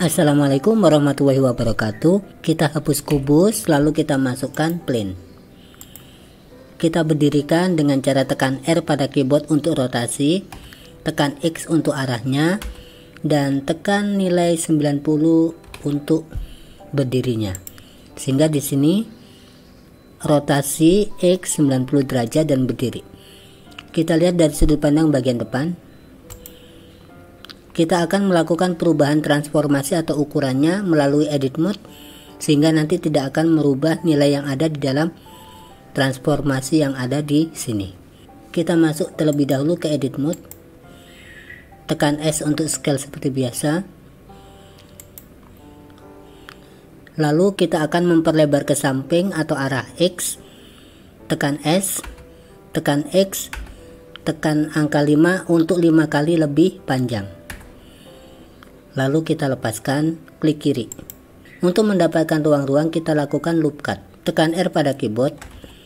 Assalamualaikum warahmatullahi wabarakatuh. Kita hapus kubus, lalu kita masukkan plane. Kita berdirikan dengan cara tekan R pada keyboard untuk rotasi, tekan X untuk arahnya, dan tekan nilai 90 untuk berdirinya. Sehingga di sini rotasi X 90 derajat dan berdiri. Kita lihat dari sudut pandang bagian depan. Kita akan melakukan perubahan transformasi atau ukurannya melalui edit mode, sehingga nanti tidak akan merubah nilai yang ada di dalam transformasi yang ada di sini. Kita masuk terlebih dahulu ke edit mode, tekan S untuk scale seperti biasa, lalu kita akan memperlebar ke samping atau arah X, tekan S, tekan X, tekan angka 5 untuk 5 kali lebih panjang. Lalu kita lepaskan, klik kiri. Untuk mendapatkan ruang-ruang kita lakukan loop cut. Tekan R pada keyboard.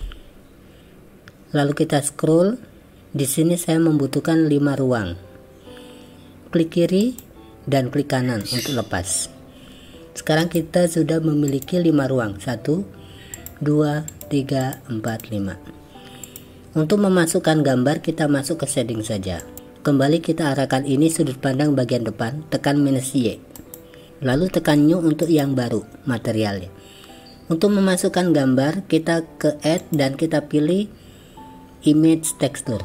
Lalu kita scroll. Di sini saya membutuhkan 5 ruang. Klik kiri dan klik kanan untuk lepas. Sekarang kita sudah memiliki 5 ruang. 1, 2, 3, 4, 5. Untuk memasukkan gambar kita masuk ke setting saja. Kembali kita arahkan ini sudut pandang bagian depan, tekan -Y. Lalu tekan new untuk yang baru, materialnya. Untuk memasukkan gambar, kita ke add dan kita pilih image texture.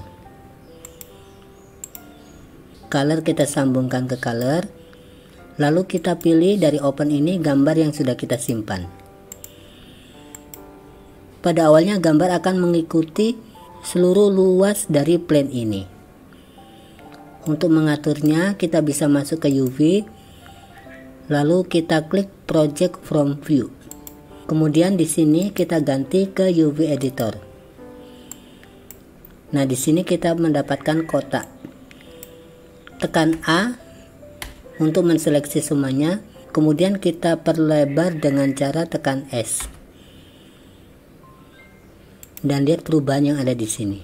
Color kita sambungkan ke color. Lalu kita pilih dari open ini gambar yang sudah kita simpan. Pada awalnya gambar akan mengikuti seluruh luas dari plane ini. Untuk mengaturnya kita bisa masuk ke UV, lalu kita klik project from view. Kemudian di sini kita ganti ke UV editor. Nah, di sini kita mendapatkan kotak. Tekan A untuk menseleksi semuanya, kemudian kita perlebar dengan cara tekan S. Dan lihat perubahan yang ada di sini.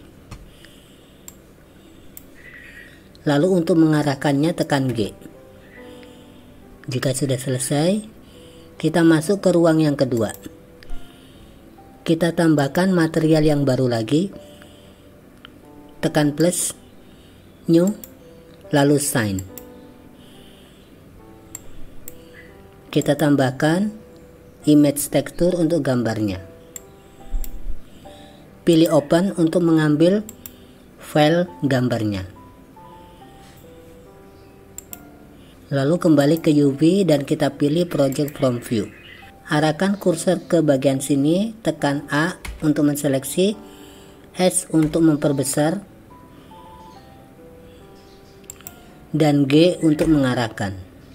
Lalu untuk mengarahkannya tekan G. Jika sudah selesai, kita masuk ke ruang yang kedua. Kita tambahkan material yang baru lagi. Tekan plus, new, lalu sign. Kita tambahkan image texture untuk gambarnya. Pilih open untuk mengambil file gambarnya. Lalu kembali ke UV dan kita pilih project from view. Arahkan kursor ke bagian sini, tekan A untuk menseleksi, S untuk memperbesar, dan G untuk mengarahkan.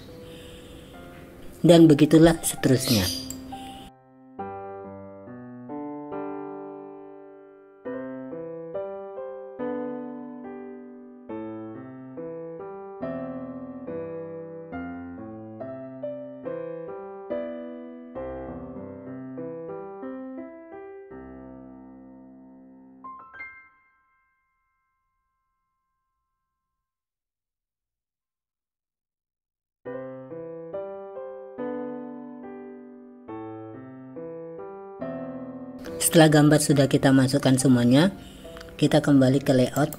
Dan begitulah seterusnya. Setelah gambar sudah kita masukkan semuanya, kita kembali ke layout.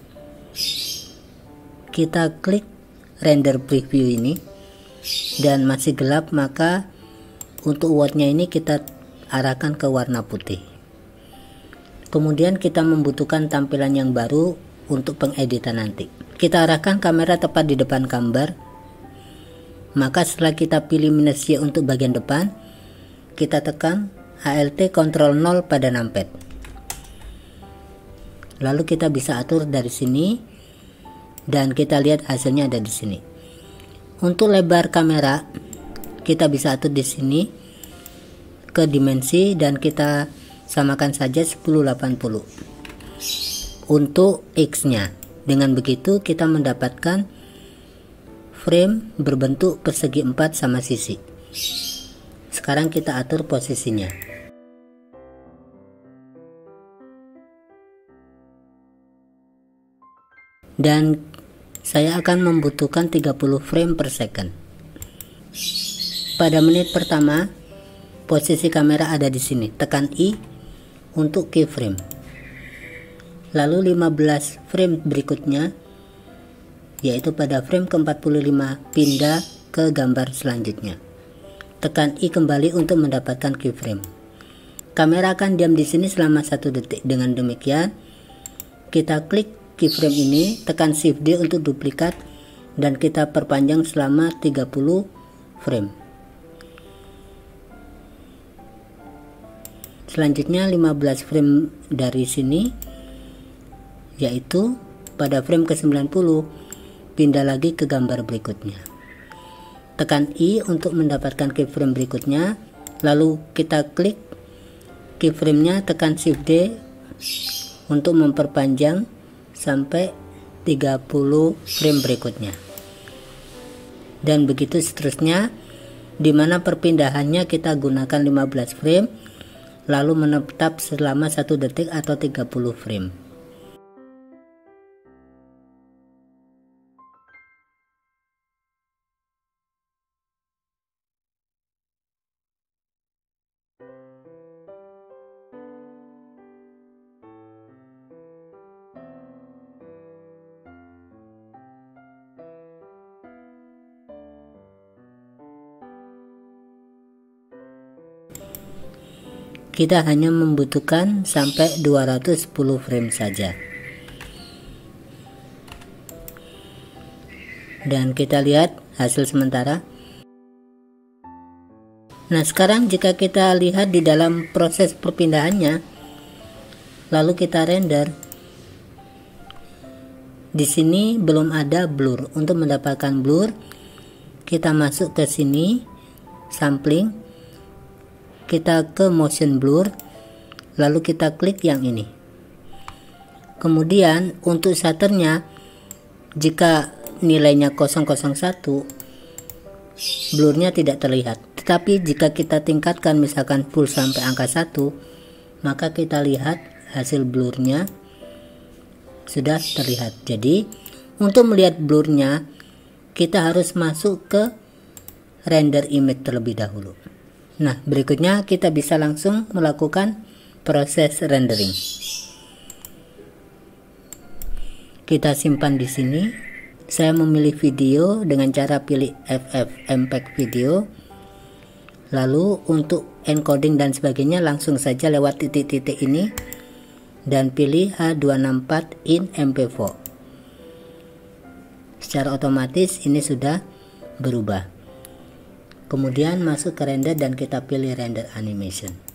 Kita klik render preview ini, dan masih gelap, maka untuk wordnya ini kita arahkan ke warna putih. Kemudian kita membutuhkan tampilan yang baru untuk pengeditan nanti. Kita arahkan kamera tepat di depan gambar. Maka setelah kita pilih -Y untuk bagian depan, kita tekan Alt Ctrl 0 pada numpad. Lalu kita bisa atur dari sini dan kita lihat hasilnya ada di sini. Untuk lebar kamera kita bisa atur di sini ke dimensi dan kita samakan saja 1080 untuk X-nya. Dengan begitu kita mendapatkan frame berbentuk persegi 4 sama sisi. Sekarang kita atur posisinya. Dan saya akan membutuhkan 30 frame per second. Pada menit pertama, posisi kamera ada di sini. Tekan I untuk keyframe. Lalu 15 frame berikutnya, yaitu pada frame ke-45, pindah ke gambar selanjutnya. Tekan I kembali untuk mendapatkan keyframe. Kamera akan diam di sini selama 1 detik. Dengan demikian, kita klik keyframe ini, tekan Shift D untuk duplikat, dan kita perpanjang selama 30 frame. Selanjutnya 15 frame dari sini, yaitu pada frame ke-90, pindah lagi ke gambar berikutnya. Tekan I untuk mendapatkan keyframe berikutnya, lalu kita klik keyframe-nya, tekan Shift D untuk memperpanjang sampai 30 frame berikutnya. Dan begitu seterusnya, di mana perpindahannya kita gunakan 15 frame, lalu menetap selama 1 detik atau 30 frame. Kita hanya membutuhkan sampai 210 frame saja. Dan kita lihat hasil sementara. Nah, sekarang jika kita lihat di dalam proses perpindahannya, lalu kita render, di sini belum ada blur. Untuk mendapatkan blur, kita masuk ke sini, sampling, kita ke motion blur, lalu kita klik yang ini. Kemudian untuk shutternya, jika nilainya 001, blurnya tidak terlihat. Tetapi jika kita tingkatkan misalkan full sampai angka 1, maka kita lihat hasil blurnya sudah terlihat. Jadi untuk melihat blurnya, kita harus masuk ke render image terlebih dahulu. Nah, berikutnya kita bisa langsung melakukan proses rendering. Kita simpan di sini. Saya memilih video dengan cara pilih FFmpeg video. Lalu untuk encoding dan sebagainya langsung saja lewat titik-titik ini dan pilih H264 in MP4. Secara otomatis ini sudah berubah. Kemudian masuk ke render dan kita pilih render animation.